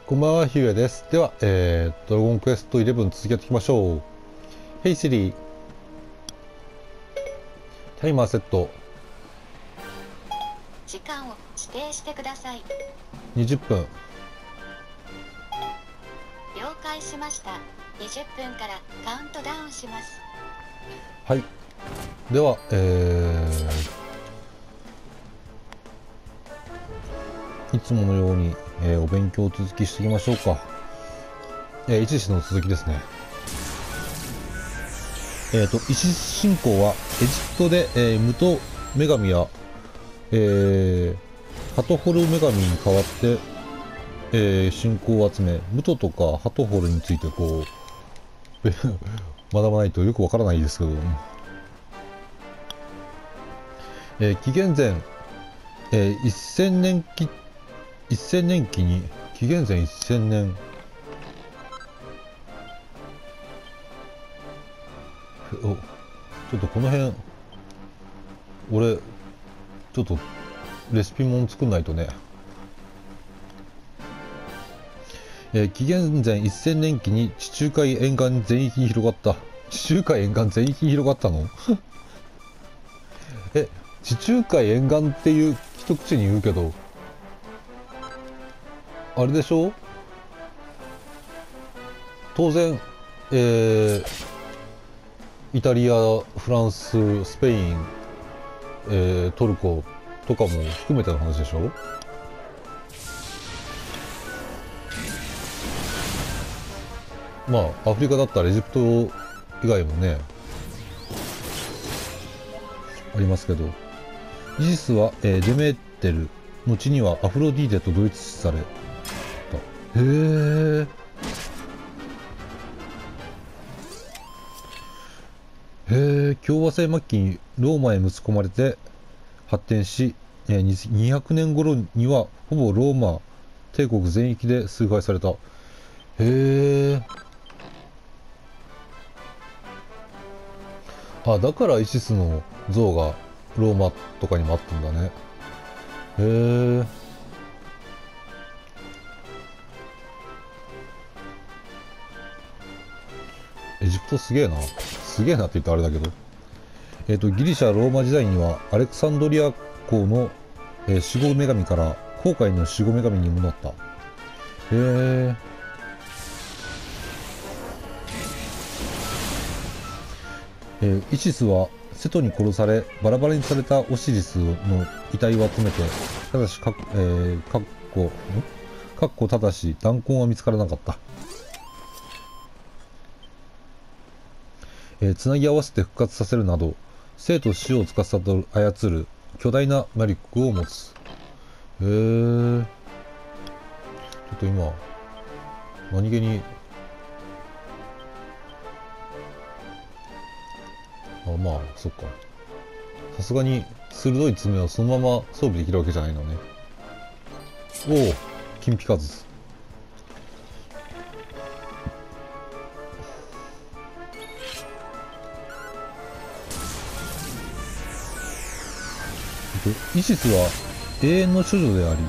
こんばんは、ヒューヤです。では、ドラゴンクエスト11続きやっていきましょう。ヘイシリー、タイマーセット。 時間を指定してください。 20分。 了解しました。20分からカウントダウンします。 はい。では、いつものように、お勉強を続きしていきましょうか。一時の続きですね。イシス信仰はエジプトで、ムト女神や、ハトホル女神に代わって、信仰を集め、ムトとかハトホルについてこう学ばないとよくわからないですけど、紀元前、1000年期に紀元前1000年ちょっとこの辺俺ちょっとレシピもん作んないとね。紀元前1000年期に地中海沿岸全域に広がった。地中海沿岸全域に広がったの地中海沿岸っていう一口に言うけど、あれでしょ？当然、イタリア、フランス、スペイン、トルコとかも含めての話でしょ？まあアフリカだったらエジプト以外もねありますけど、イシスは、デメーテル、後にはアフロディーテと同一視された。へえ、共和制末期にローマへ持ち込まれて発展し、200年頃にはほぼローマ帝国全域で崇拝された。へえ。あ、だからイシスの像がローマとかにもあったんだね。へえ。エジプトすげえな。すげえなって言ったらあれだけど。ギリシャ・ローマ時代にはアレクサンドリア公の、守護女神から航海の守護女神にもなった。へえ。イシスはセトに殺されバラバラにされたオシリスの遺体を集めて、ただしただし弾痕は見つからなかった。つなぎ合わせて復活させるなど生と死を司る操る巨大な魔力を持つ。へえ。ちょっと今何気にまあそっか、さすがに鋭い爪をそのまま装備できるわけじゃないのね。おお、金ピカズ。イシスは永遠の処女であり、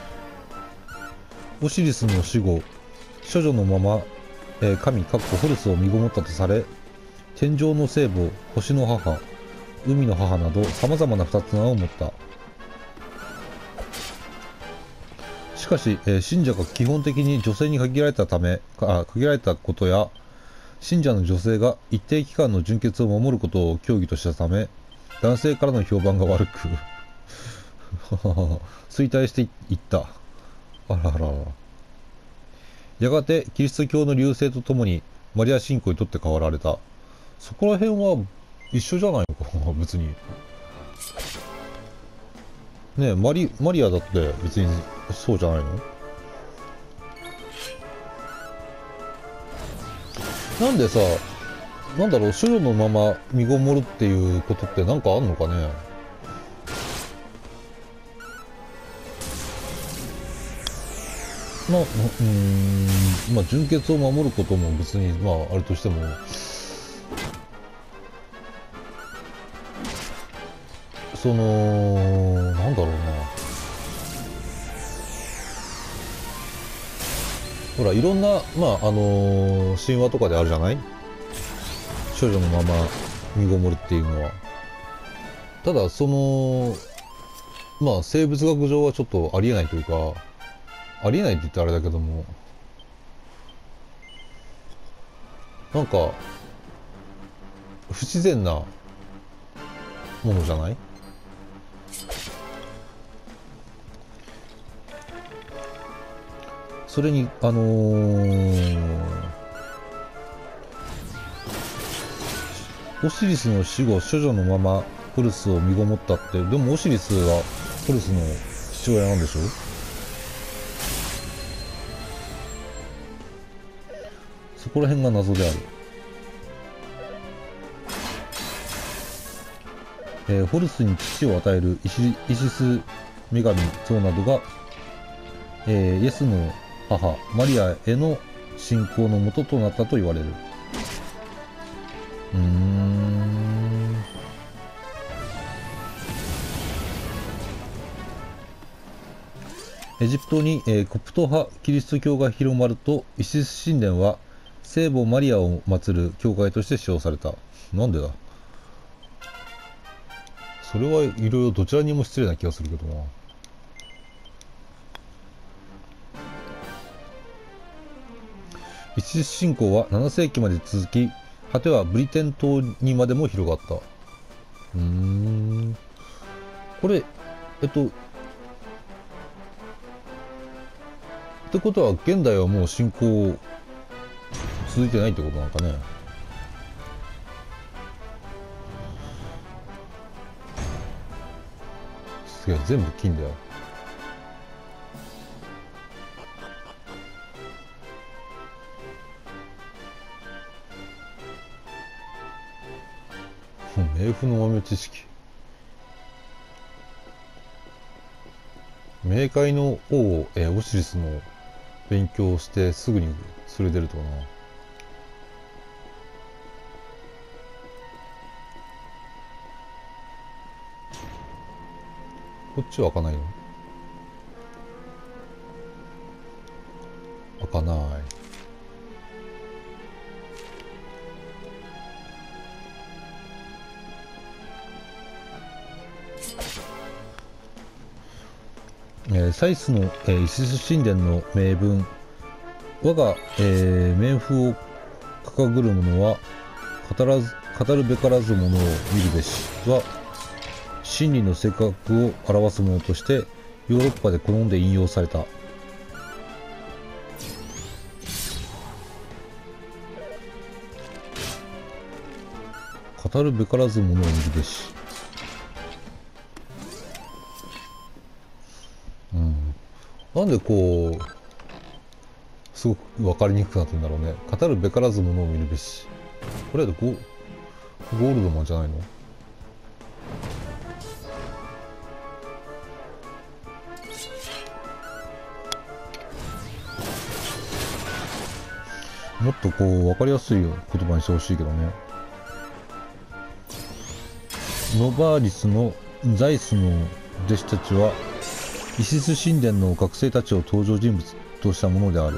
オシリスの死後処女のまま、神ホルスを身ごもったとされ、天上の聖母、星の母、海の母など様々な二つ名を持った。しかし、信者が基本的に女性に限られたことや、信者の女性が一定期間の純潔を守ることを教義としたため、男性からの評判が悪く衰退していった。あらあらあら。やがてキリスト教の隆盛とともにマリア信仰にとって変わられた。そこら辺は一緒じゃないのかな別にね。マリアだって別にそうじゃないの？なんでさ、なんだろう、処女のまま身ごもるっていうことってなんかあんのかね。まあ純潔を守ることも別にまああるとしても、なんだろうな、 ほらいろんな神話とかであるじゃない、少女のまま身ごもるっていうのは。ただその生物学上はちょっとありえないというか、ありえないって言ったらあれだけども、なんか不自然なものじゃない？それにオシリスの死後処女のままホルスを身ごもったって、でもオシリスはホルスの父親なんでしょ？そこら辺が謎である。ホルスに父を与えるイシス女神ゾウなどが、イエスの母マリアへの信仰の元となったと言われる。エジプトに、コプト派キリスト教が広まると、イシス神殿は聖母マリアを祀る教会として使用された。なんでだ？それはいろいろどちらにも失礼な気がするけどな。イシス信仰は7世紀まで続き、果てはブリテン島にまでも広がった。これってことは現代はもう信仰続いてないってことなんかね。すげえ、全部金だよ。冥府の豆知識。冥界の王を、オシリスの勉強してすぐにそれ出るとかな。こっちは開かないの？開かない。サイスの、イシス神殿の名文、我が、冥府を掲ぐる者は語るべからずものを見るべしは、真理の性格を表すものとしてヨーロッパで好んで引用された。語るべからずものを見るべし。なんでこうすごく分かりにくくなってるんだろうね。語るべからずものを見るべし。これだとゴールドマンじゃないの？もっとこう分かりやすい言葉にしてほしいけどね。ノバーリスのザイスの弟子たちはイシス神殿の学生たちを登場人物としたものである。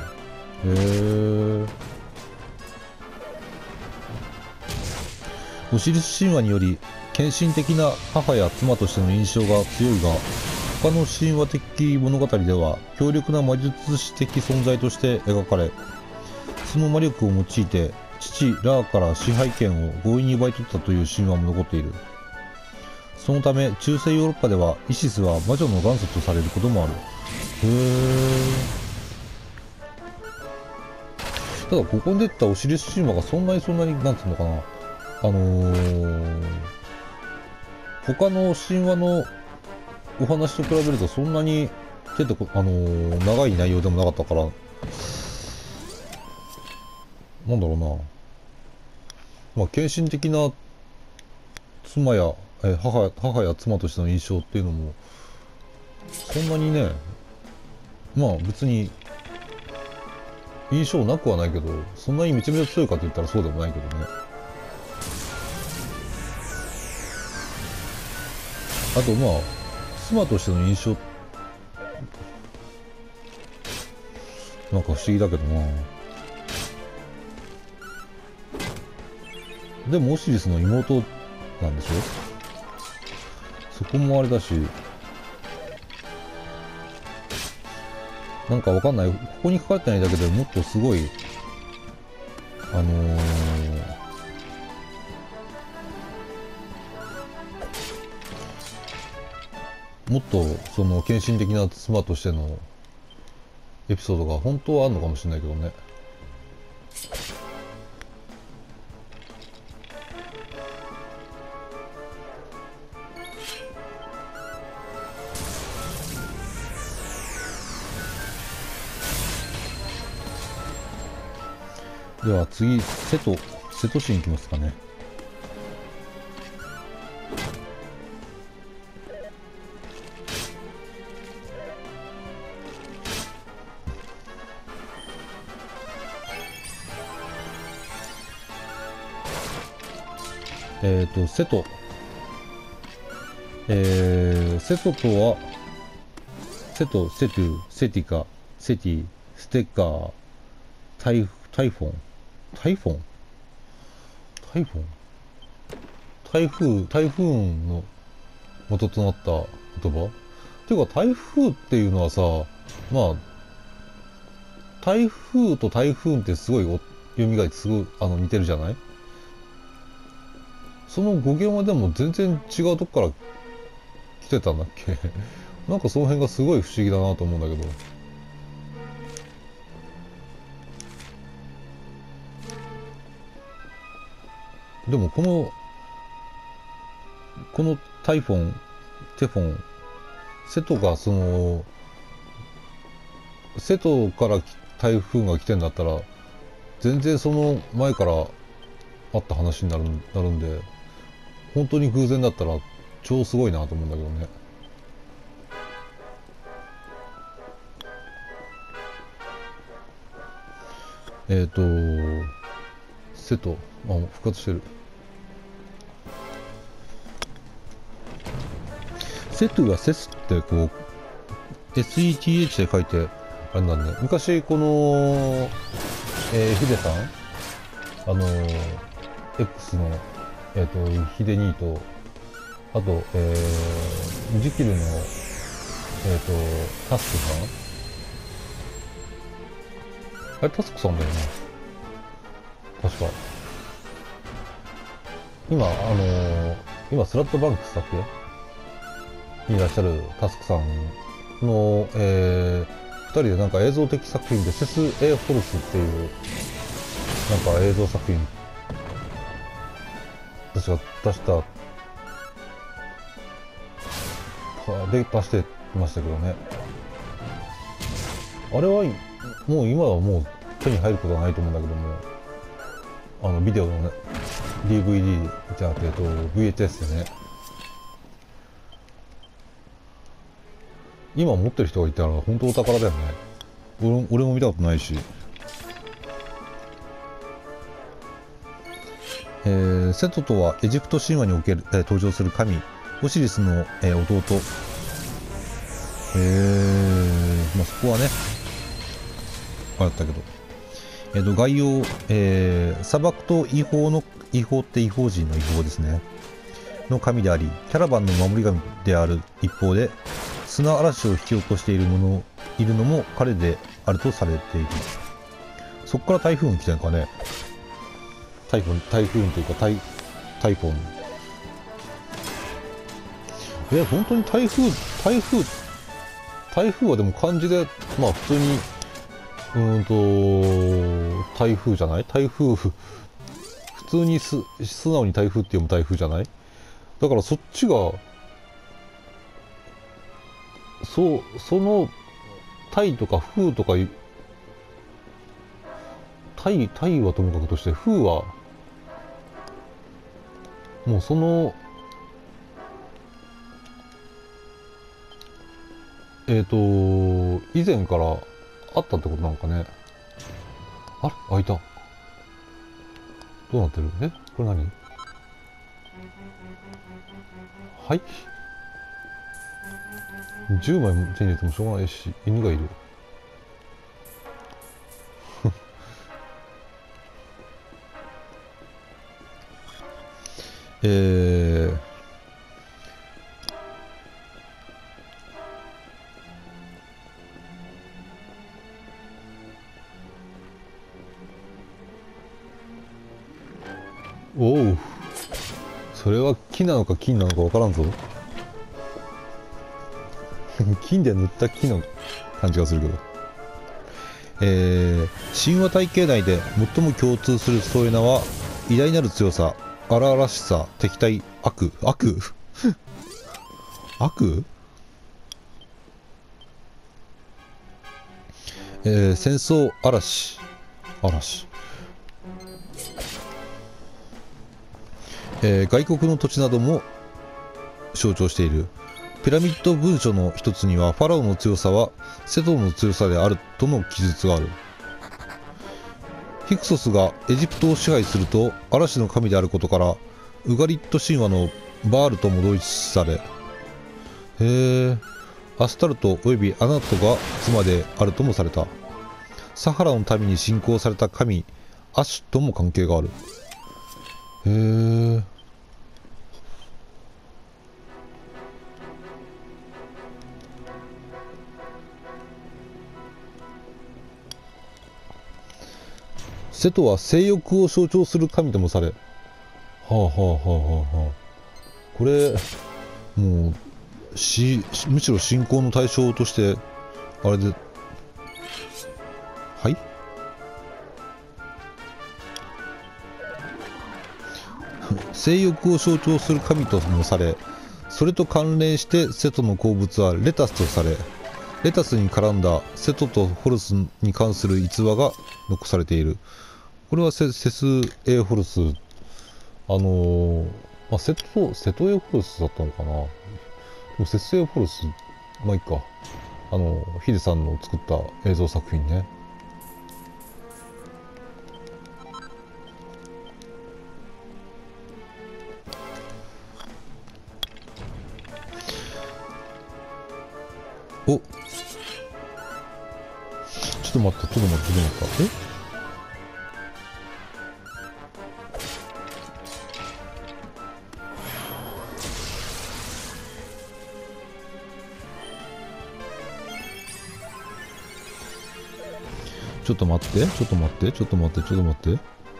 オシリス神話により献身的な母や妻としての印象が強いが、他の神話的物語では強力な魔術師的存在として描かれ、その魔力を用いて父ラーから支配権を強引に奪い取ったという神話も残っている。そのため中世ヨーロッパではイシスは魔女の元祖とされることもある。ただここに出たオシリス神話がそんなになんつうのかな、他の神話のお話と比べるとそんなに長い内容でもなかったから、なんだろうな、献身的な妻や母や妻としての印象っていうのもそんなにね、別に印象なくはないけど、そんなにめちゃめちゃ強いかって言ったらそうでもないけどね。あと妻としての印象なんか不思議だけどな。でもオシリスの妹なんでしょ。そこもあれだし、なんかわかんない。ここに書かれてないだけでもっとすごい、もっとその献身的な妻としてのエピソードが本当はあるのかもしれないけどね。では次、瀬戸市に行きますかね。瀬戸。瀬戸とは、瀬戸、セトゥ、セティカ、セティ、ステッカー、タイフォン、タイフォンタイフォン台風の元となった言葉っていうか、台風っていうのはさ、まあ、台風と台風ってすごい読みがすごい似てるじゃない。その語源はでも全然違うとこから来てたんだっけなんかその辺がすごい不思議だなと思うんだけど。でもこのテフォン、瀬戸が瀬戸から台風が来てんだったら、全然その前からあった話になるんで、本当に偶然だったら超すごいなと思うんだけどね。瀬戸、復活してる。セトゥがセスってこう SETH で書いてあれなんで、昔この、ヒデさんX のヒデニーと、あとジキルのタスクさん、あれタスクさんだよね、確か。今スラットバンクスだっけにいらっしゃるタスクさんの、2人でなんか映像的作品でセス・エー・ホルスっていうなんか映像作品私が出してましたけどね。あれはもう今はもう手に入ることはないと思うんだけども、ビデオのね DVD じゃなくてVHS でね、今持ってる人がいたら本当お宝だよね。俺も見たことないし。セトとはエジプト神話における、登場する神オシリスの、弟。そこはねあったけど、概要、砂漠と違法って違法人の違法ですねの神であり、キャラバンの守り神である一方で、砂嵐を引き起こしているのも彼であるとされている。そこから台風が来たのかね。台風というか台風。本当に台風はでも漢字でまあ普通に台風じゃない？台風普通に素直に台風って読む台風じゃない？だからそっちがそのタイとか風とかタイはともかくとして、風はもうその以前からあったってことなんかね。あれ開いた。どうなってる？これ何？はい、10枚手に入れてもしょうがないし、犬がいる。 ー、おう、それは木なのか金なのか分からんぞ。金で塗った木の感じがするけど。神話体系内で最も共通する添え名は偉大なる強さ、荒々しさ、敵対、悪戦争、嵐、外国の土地なども象徴している。ピラミッド文書の一つにはファラオの強さはセトの強さであるとの記述がある。ヒクソスがエジプトを支配すると嵐の神であることからウガリット神話のバールとも同一視され、アスタルトおよびアナトが妻であるともされた。サハラの民に信仰された神アシュとも関係がある。セトは性欲を象徴する神ともされ、これもうむしろ信仰の対象としてあれで、はい、性欲を象徴する神ともされ、それと関連してセトの好物はレタスとされ、レタスに絡んだセトとホルスに関する逸話が残されている。これはセスエホルス、セトエホルスだったのかな。でもセスエホルス、まあいいか。ヒデさんの作った映像作品ね。お、ちょっと待った。ちょっと待って。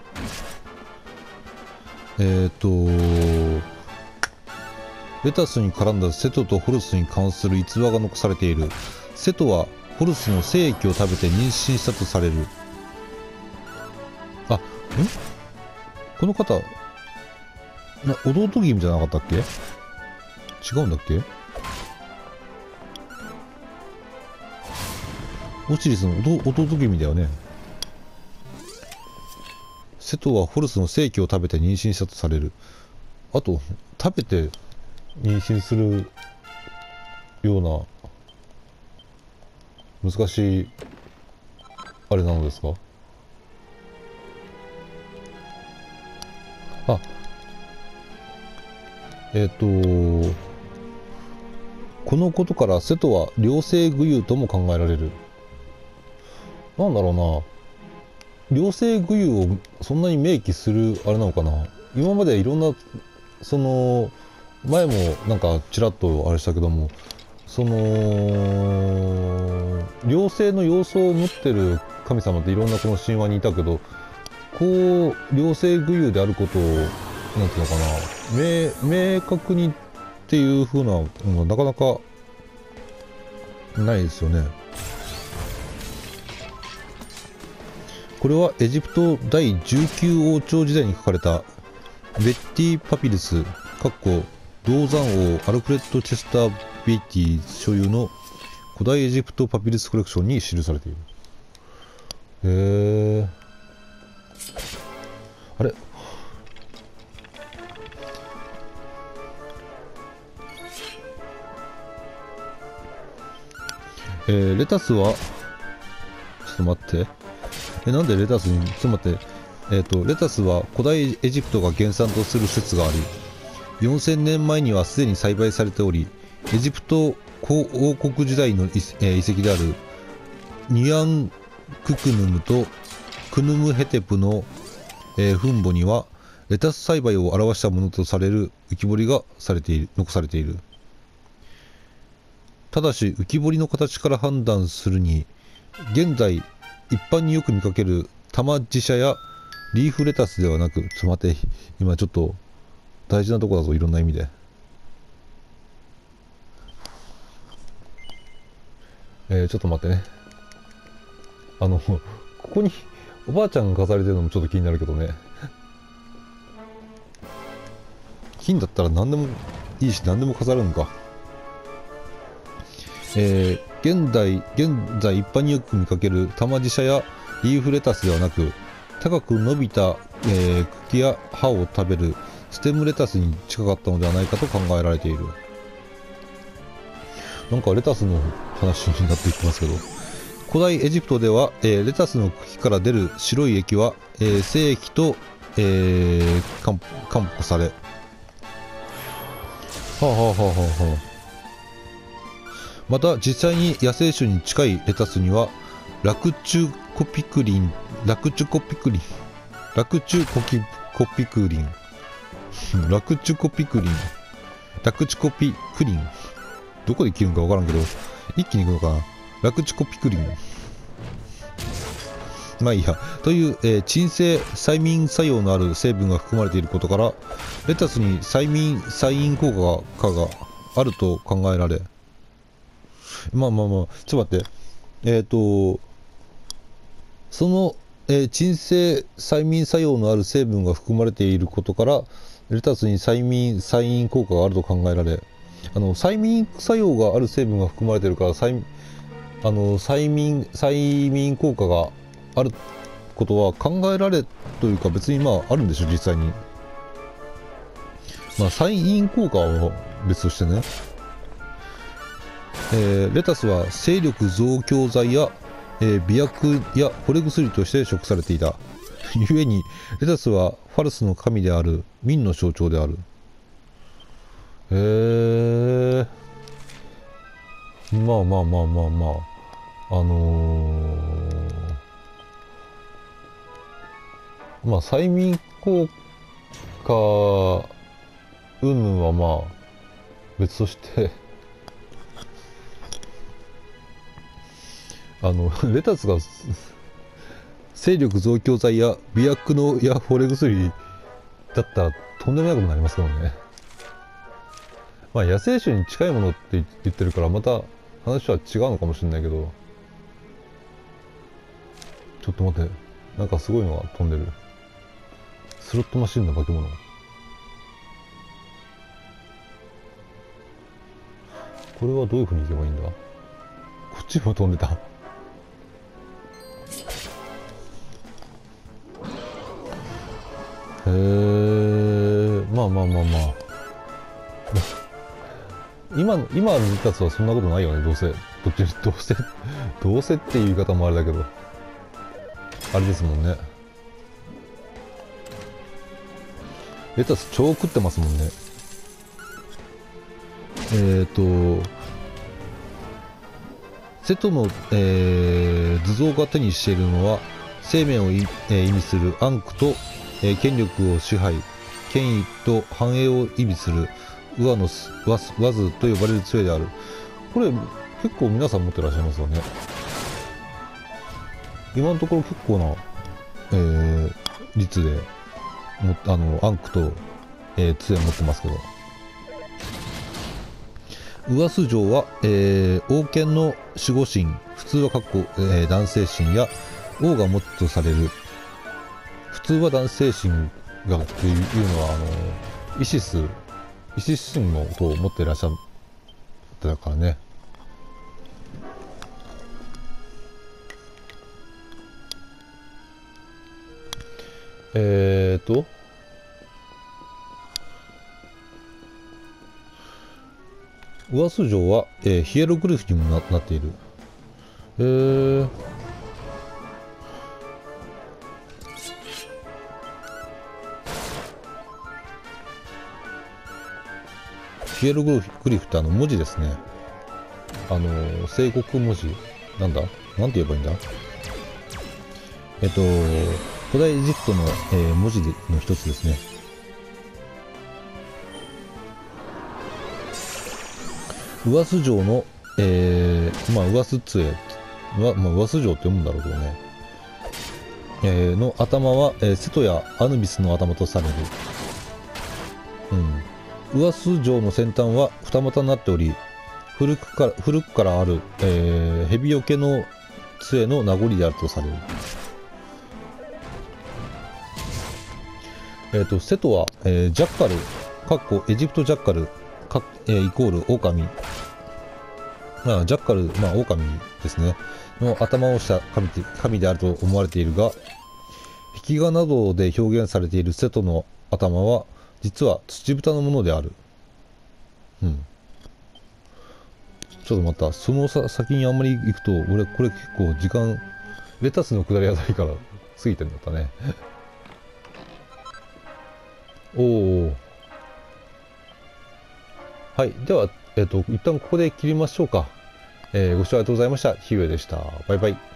レタスに絡んだセトとホルスに関する逸話が残されている。セトはホルスの精液を食べて妊娠したとされる。この方、弟君じゃなかったっけ？違うんだっけ？オシリスの弟君だよね。セトはホルスの精液を食べて妊娠したとされる。あと、食べて妊娠するような難しいあれなのですか？このことからセトは両性具有とも考えられる。なんだろうな、両性具有をそんなに明記するあれなのかな。今までいろんな前もなんかちらっとあれしたけども、両性の要素を持ってる神様っていろんなこの神話にいたけど、こう両性具有であることをなんていうのかな、明確にっていう風なのがなかなかないですよね。これはエジプト第19王朝時代に書かれたベッティ・パピルス銅山王アルフレッド・チェスター・ベイティ所有の古代エジプトパピルスコレクションに記されている。あれ、レタスはちょっと待って、なんでレタスにちょっと待って、レタスは古代エジプトが原産とする説があり、4000年前にはすでに栽培されており、エジプト王国時代の遺跡であるニュアンククヌムとクヌムヘテプの墳墓にはレタス栽培を表したものとされる浮き彫りが残されている。ただし浮き彫りの形から判断するに、現在一般によく見かける玉自社やリーフレタスではなく、ちょっと待って、今ちょっと大事なとこだぞ、いろんな意味で。ちょっと待ってね。ここにおばあちゃんが飾られてるのもちょっと気になるけどね。金だったら何でもいいし、何でも飾るんか。現在一般によく見かける玉自社やリーフレタスではなく、高く伸びた、茎や葉を食べるステムレタスに近かったのではないかと考えられている。なんかレタスの話になっていきますけど、古代エジプトでは、レタスの茎から出る白い液は、精液と、還付され、また実際に野生種に近いレタスにはラクチュコピクリンどこで切るんかわからんけど、一気にいくのかな。ラクチコピクリン、まあいいやという、鎮静催眠作用のある成分が含まれていることから、レタスに催眠効果があると考えられ、ちょっと待って、その、鎮静催眠作用のある成分が含まれていることから、レタスに催眠効果があると考えられ、催眠作用がある成分が含まれているから、催眠効果があることは考えられというか、別にあるんでしょ、実際に。催眠効果は別としてね。レタスは精力増強剤や、媚薬や惚れ薬として食されていた。故にレタスはファルスの神である民の象徴である。催眠効果云々は別としてレタスが精力増強剤や媚薬や惚れ薬だったらとんでもないことになりますけどね。野生種に近いものって言ってるから、また話は違うのかもしれないけど、ちょっと待って、なんかすごいのが飛んでる。スロットマシンの化け物。これはどういう風に行けばいいんだ。こっちも飛んでた。へえ、今あるレタスはそんなことないよね、どうせっていう言い方もあれだけど、あれですもんね。レタス超食ってますもんね。セトの、図像が手にしているのは、生命を意味するアンクと、権力を支配、権威と繁栄を意味するワズと呼ばれる杖である。これ結構皆さん持ってらっしゃいますよね。今のところ結構な、率でアンクと、杖持ってますけど、ウアス城は、王権の守護神、普通は男性神や王が持つとされる。普通は男性神がっていうのはイシス神のことを持っていらっしゃったからね。ウアス城は、ヒエログリフにもなっている。ヒエログリフって文字ですね。西国文字なんて言えばいいんだ。 古代エジプトの、文字の一つですね。ウワス城の、ウワス杖、ウワス城って読むんだろうけどね。の頭は、セトやアヌビスの頭とされる。ウワス城の先端は二股になっており、古くからある、蛇よけの杖の名残であるとされる。セトは、ジャッカル、エジプトジャッカル、イコール狼。ジャッカル、狼ですね。の頭をした神であると思われているが、壁画などで表現されているセトの頭は、実は土豚のものである。ちょっとまた、その先にあんまり行くと、俺、これ結構時間、レタスの下りあたりから過ぎてんだったね。おお。はい。では、一旦ここで切りましょうか。ご視聴ありがとうございました。ひうえでした。バイバイ。